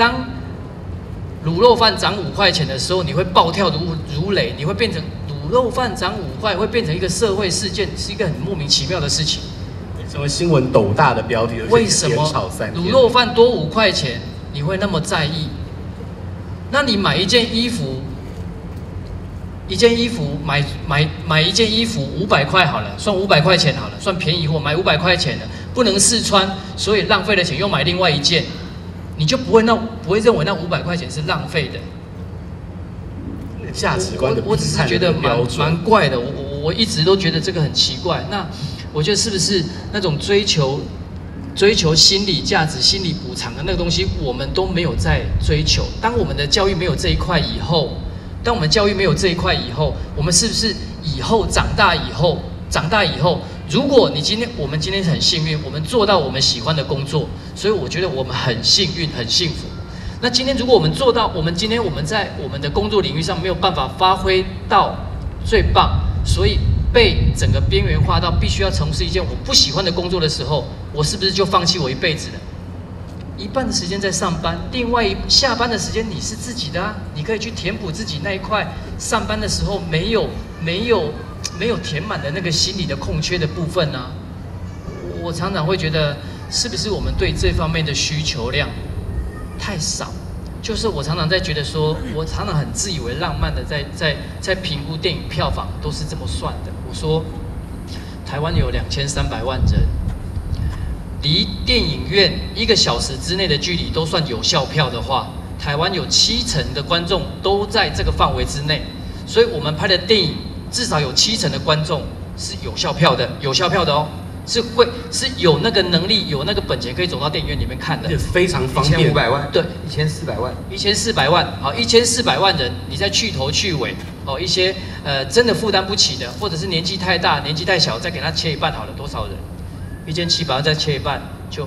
当卤肉饭涨5块钱的时候，你会暴跳如雷，你会变成卤肉饭涨5块，会变成一个社会事件，是一个很莫名其妙的事情。 成为新闻斗大的标题。 为什么卤肉饭多5块钱，你会那么在意？那你买一件衣服买一件衣服500块好了，算500块钱好了，算便宜货，买500块钱的不能试穿，所以浪费了钱又买另外一件，你就不会认为那500块钱是浪费的。 价值观的我只是觉得蛮怪的，我一直都觉得这个很奇怪。那我觉得是不是那种追求心理价值、心理补偿的那个东西，我们都没有在追求？当我们的教育没有这一块以后，我们是不是以后长大以后，如果我们今天很幸运，我们做到我们喜欢的工作，所以我觉得我们很幸运、很幸福。那今天如果我们做到，我们在我们的工作领域上没有办法发挥到最棒，所以被整个边缘化到必须要从事一件我不喜欢的工作的时候，我是不是就放弃我一辈子了？一半的时间在上班，另外下班的时间你是自己的啊，你可以去填补自己那一块上班的时候没有填满的那个心理的空缺的部分啊。我常常会觉得，是不是我们对这方面的需求量太少？就是我常常在觉得说，我常常很自以为浪漫的在评估电影票房都是这么算的。我说，台湾有2300万人，离电影院1个小时之内的距离都算有效票的话，台湾有70%的观众都在这个范围之内，所以我们拍的电影至少有70%的观众是有效票的哦。是有那个能力、有那个本钱可以走到电影院里面看的， 也非常方便。 1500万， 对 ，1400万 ，1400万，好，1400万人，你再去头去尾，哦，一些真的负担不起的，或者是年纪太大、年纪太小，再给他切一半好了，多少人？1700万再切一半就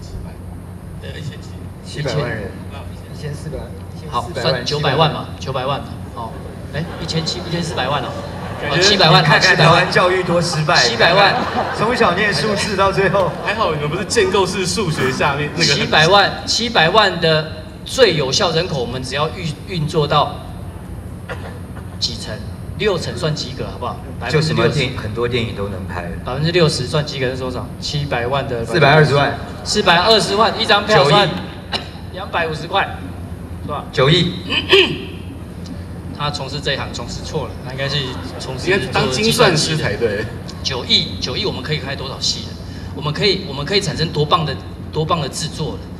700万人，1400万， 好，算900万嘛，900万，哦，1400万哦。700万， 看看台湾教育多失败。 700万， 从小念数字到最后， 还好你们不是建构式数学下面那个。 700万的最有效人口，我们只要运作到几成？6成算及格，好不好？ 就什么很多电影都能拍。 60%算及格是多少？700万的 420万 ，420万一张票算250块，是吧 ？9亿。 他从事这一行从事错了，他应该是从事应该当精算师才对。 9亿，我们可以开多少戏了？我们可以产生多棒的制作了？